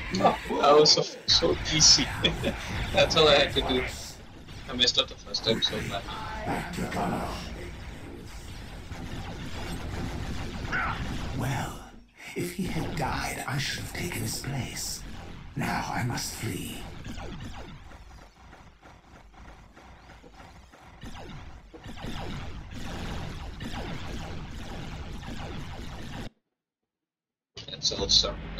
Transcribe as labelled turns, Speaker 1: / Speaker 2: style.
Speaker 1: Oh, that was so easy. That's all I had to do. I messed up the first time so bad.
Speaker 2: Back to Commorragh. Well, if he had died, I should have taken his place. Now I must flee.
Speaker 1: That's awesome.